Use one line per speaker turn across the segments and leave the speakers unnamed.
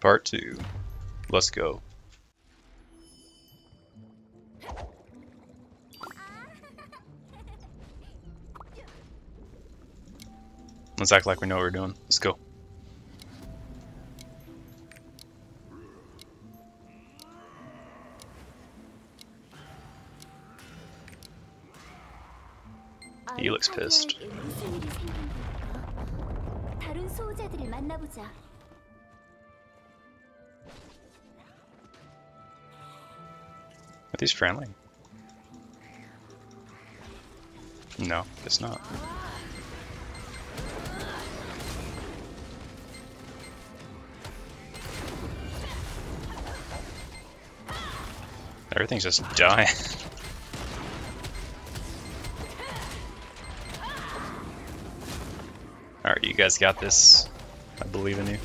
Part 2. Let's go. Let's act like we know what we're doing. Let's go. He looks pissed. Are these friendly? No, it's not. Everything's just dying. Alright, you guys got this. I believe in you.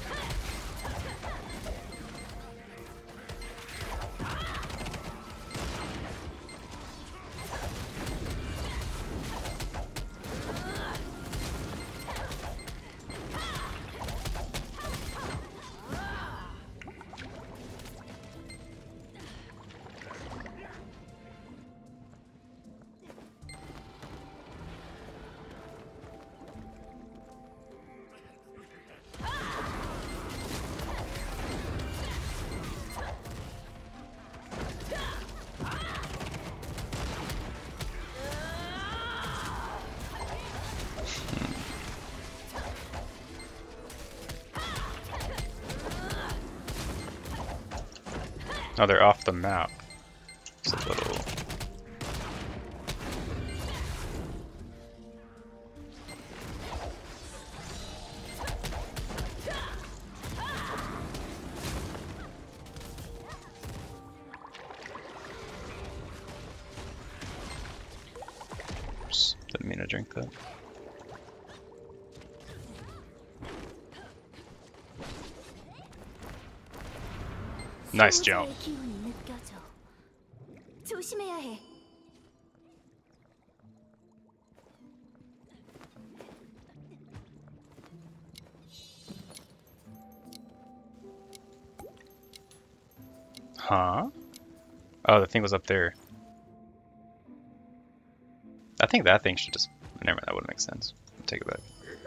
Oh, they're off the map. It's a little... Oops, didn't mean to drink that. Nice jump. Huh? Oh, the thing was up there. I think that thing should just... Never mind, that wouldn't make sense. Take it back.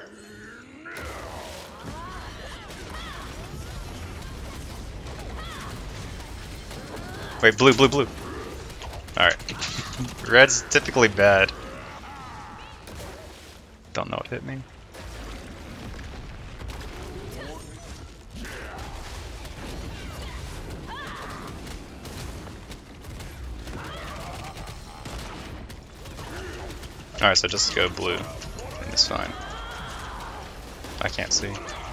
Wait, blue, blue, blue. Alright. Red's typically bad. Don't know what hit me. Alright, so just go blue. And it's fine. I can't see.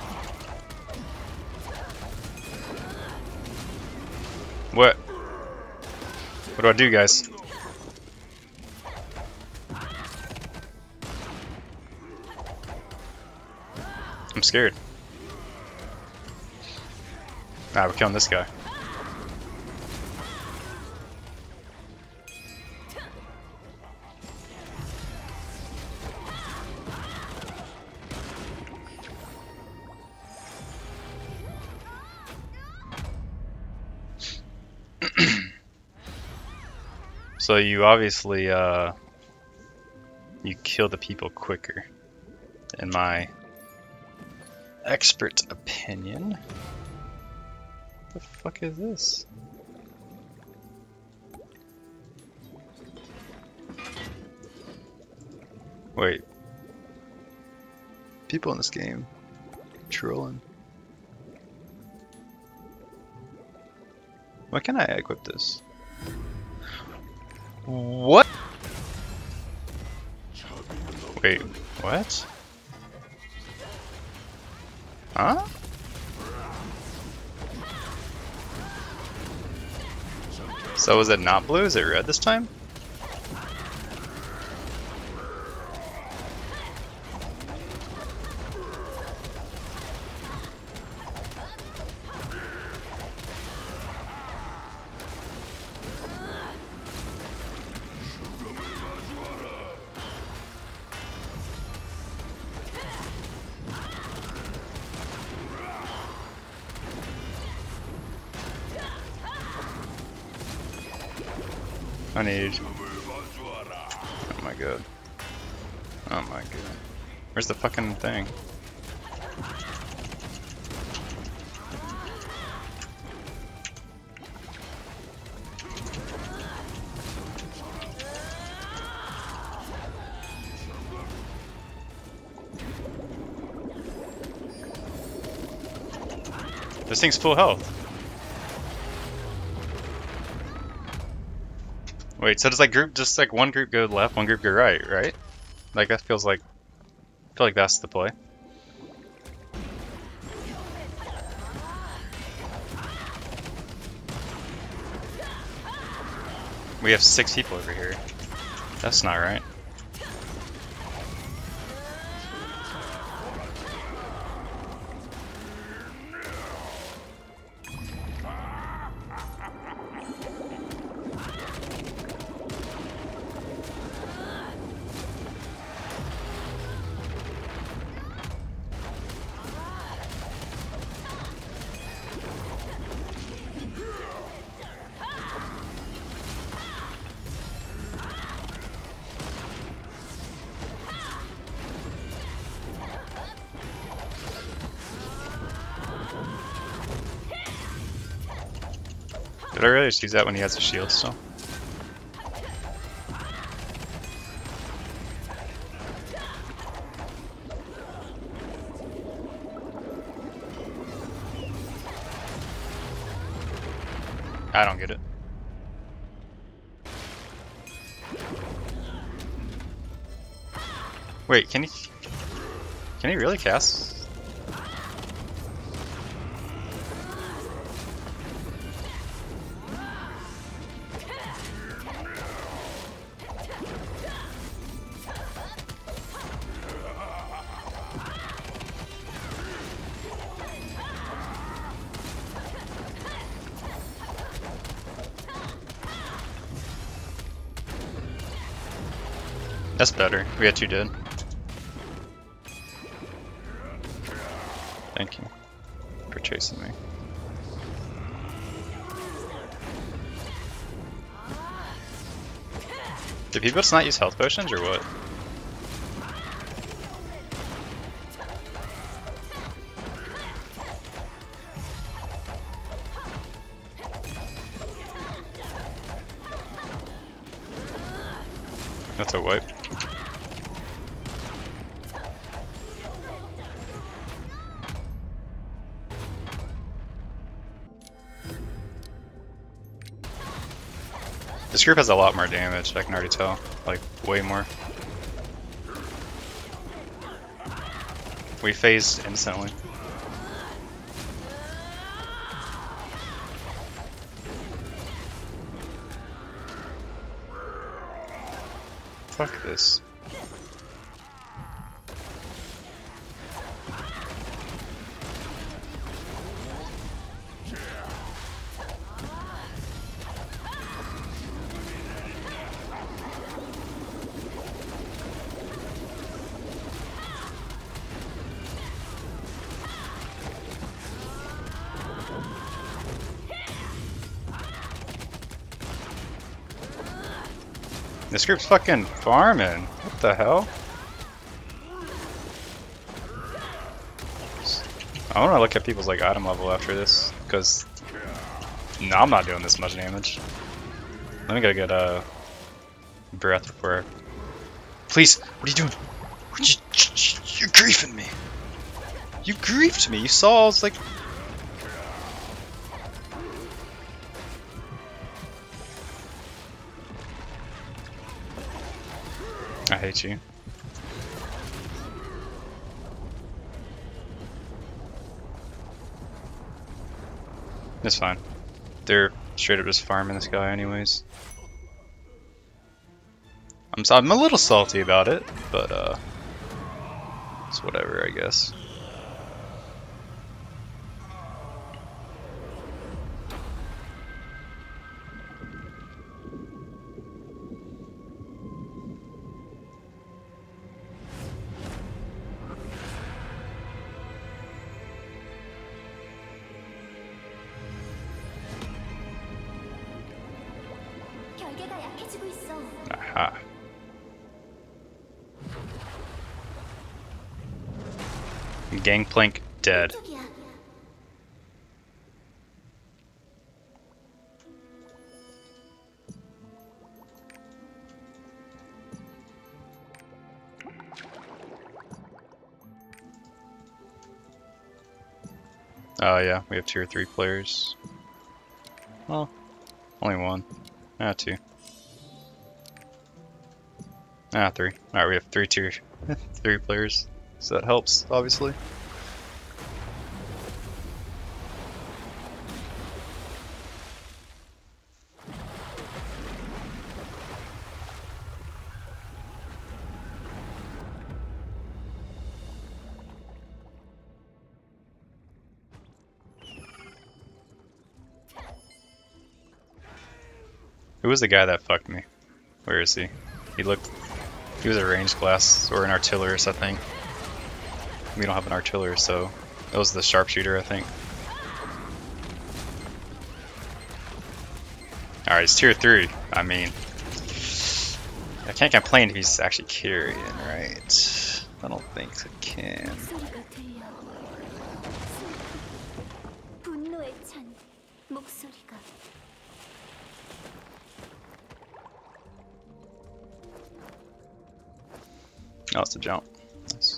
What? What do I do, guys? I'm scared. Ah, we're killing this guy. So you obviously, you kill the people quicker, in my expert opinion. What the fuck is this? Wait. People in this game trolling. Why can't I equip this? What? Wait, what? Huh? So is it not blue? Is it red this time? I need. Oh my god. Oh my god. Where's the fucking thing? This thing's full health. Wait, so does that group just like one group go left, one group go right, right? Like that feels like, I feel like that's the play. We have 6 people over here. That's not right. Did I really just use that when he has a shield still? I don't get it. Wait, can he really cast? That's better. We got 2 dead. Thank you for chasing me. Did people just not use health potions or what? That's a wipe. This group has a lot more damage, I can already tell. Like, way more. We phased instantly. Fuck this. This group's fucking farming. What the hell? I want to look at people's like item level after this, because no, I'm not doing this much damage. Let me go get a breath before. Please, what are you doing? You're griefing me. You griefed me. You saw I was like. I hate you. It's fine. They're straight up just farming this guy anyways. I'm a little salty about it, but it's whatever, I guess. Aha. Gangplank dead. Oh yeah, we have 2 or 3 players. Well, only 1. Ah, 2. Ah, 3. Alright, we have 3 tier 3 players. So that helps, obviously. Who was the guy that fucked me? Where is he? He was a ranged class, or an artillerist, I think. We don't have an artiller, so it was the sharpshooter, I think. Alright, it's tier 3. I mean, I can't complain if he's actually carrying, right? I don't think I can. Oh, it's a jump. Nice.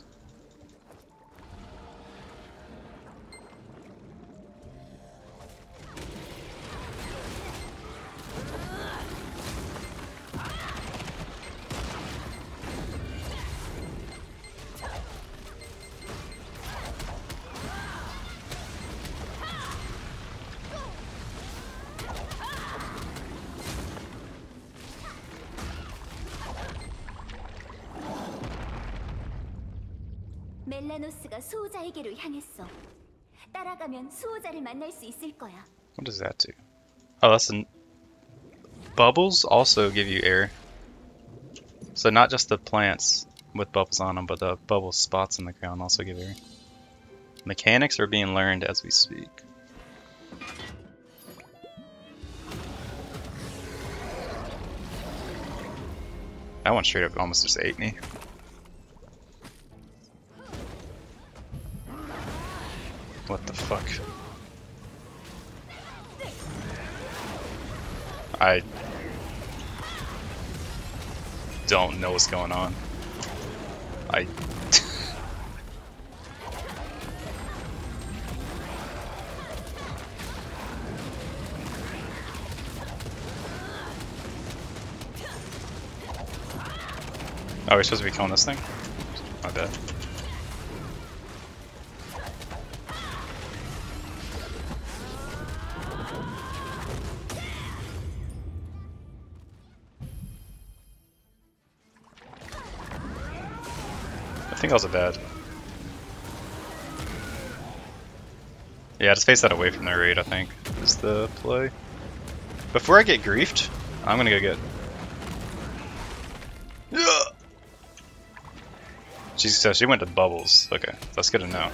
멜라노스가 수호자에게로 향했어. 따라가면 수호자를 만날 수 있을 거야.
What does that do? Oh, that's bubbles also give you air. So not just the plants with bubbles on them, but the bubble spots in the ground also give air. Mechanics are being learned as we speak. That one straight up almost just ate me. What the fuck? I don't know what's going on. I Oh, we're supposed to be killing this thing? My bad. I think that was a bad. Yeah, just face that away from the raid, I think, is the play. Before I get griefed, I'm gonna go get. She went to bubbles. Okay, that's good to know.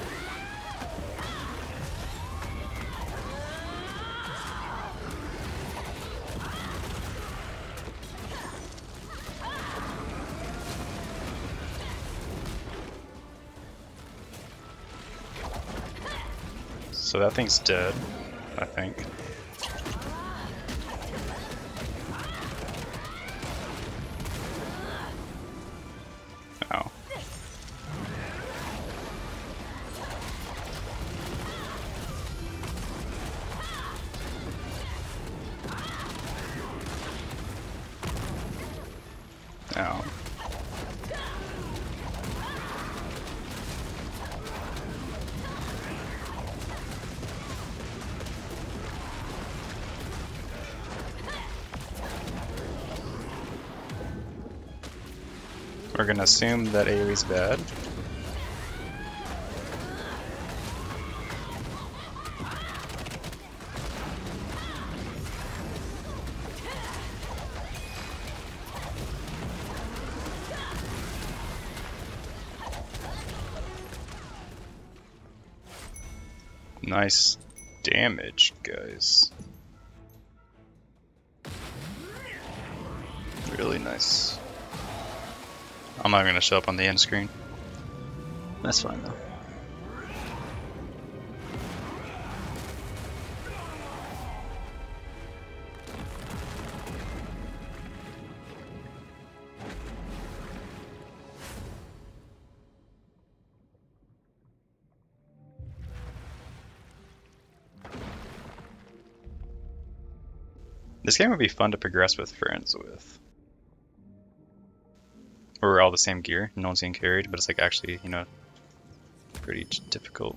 So that thing's dead, I think. Oh. Oh. We're gonna assume that AoE's bad. Nice damage, guys. really nice. I'm not gonna show up on the end screen. That's fine though. This game would be fun to progress with friends with. Where we're all the same gear, no one's getting carried, but it's like actually, you know, pretty difficult.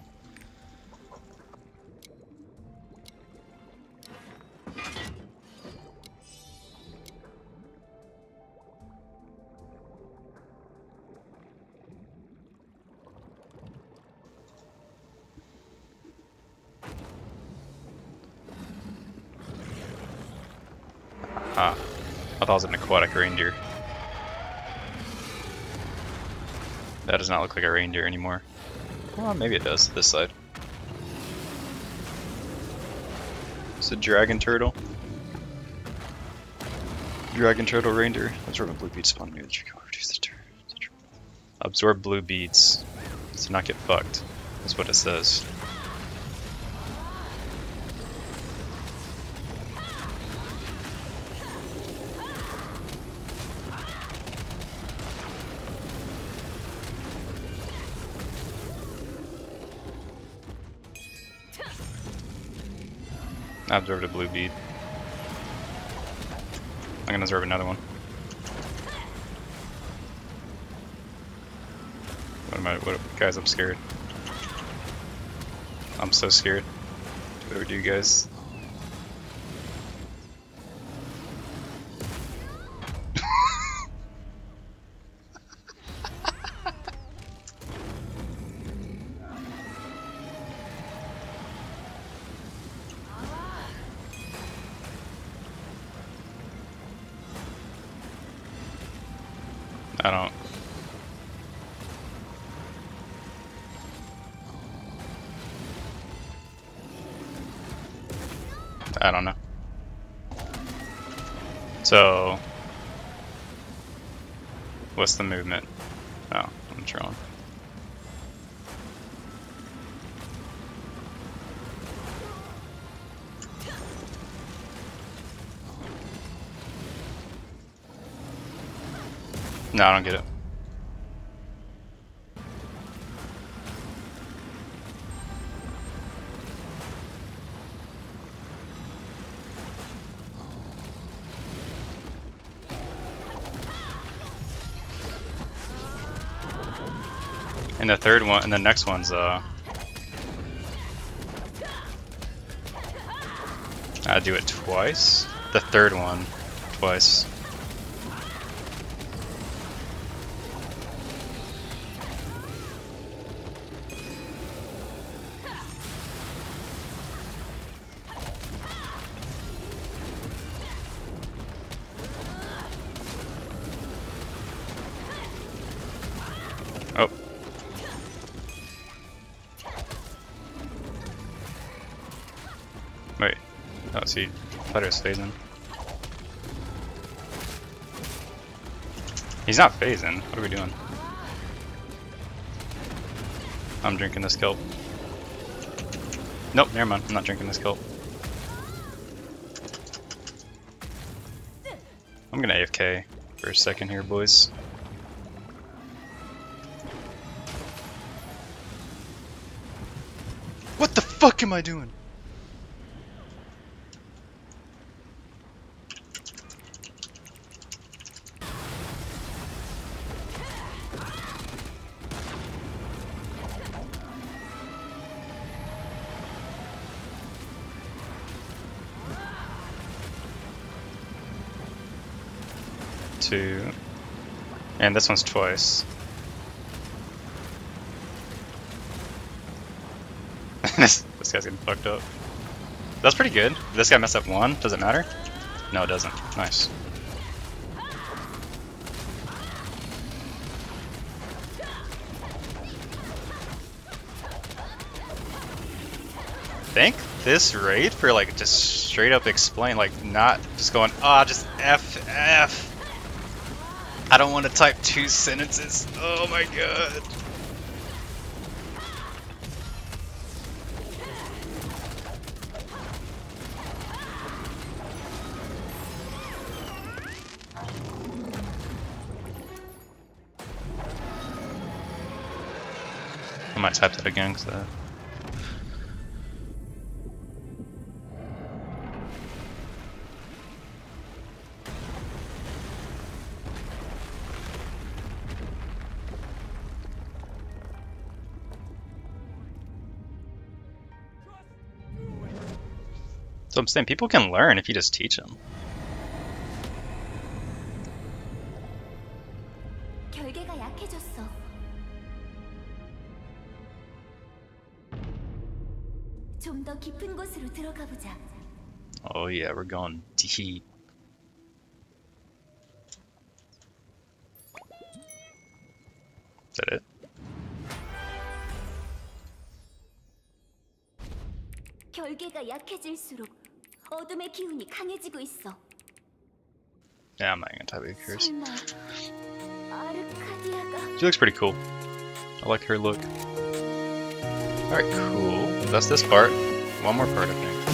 Ah, I thought it was an aquatic reindeer. That does not look like a reindeer anymore. Well, maybe it does, this side. It's a dragon turtle. Dragon turtle reindeer. Absorb blue beads spawn near the tree. Reduce the turn. Absorb blue beads. To not get fucked. That's what it says. I absorbed a blue bead. I'm gonna absorb another one. What guys, I'm scared. I'm so scared. What do we do, guys? I don't know. So, what's the movement? Oh, I'm trolling. No, I don't get it. And the third one, and the next one's I do it twice. The third one, twice. Oh. Wait. Oh, see, I thought it was phasing. He's not phasing. What are we doing? I'm drinking this kelp. Nope, never mind. I'm not drinking this kelp. I'm gonna AFK for a second here, boys. What the fuck am I doing? Two, and this one's twice. this guy's getting fucked up. That's pretty good. This guy messed up one. Does it matter? No, it doesn't. Nice. Thank this raid for like just straight up explain, like not just going, ah, just F. I don't want to type 2 sentences. Oh my god. I might type that again because so I'm saying people can learn if you just teach them.
결계가 약해졌어. 좀 더 깊은 곳으로 들어가 보자.
Oh yeah, we're going deep. Is that it?
결계가 약해질수록 어둠의 기운이 강해지고 있어.
Yeah, I'm not gonna type it. Curious.
설마 아르카디아가
She looks pretty cool. I like her look. Alright, cool. That's this part. One more part, I think.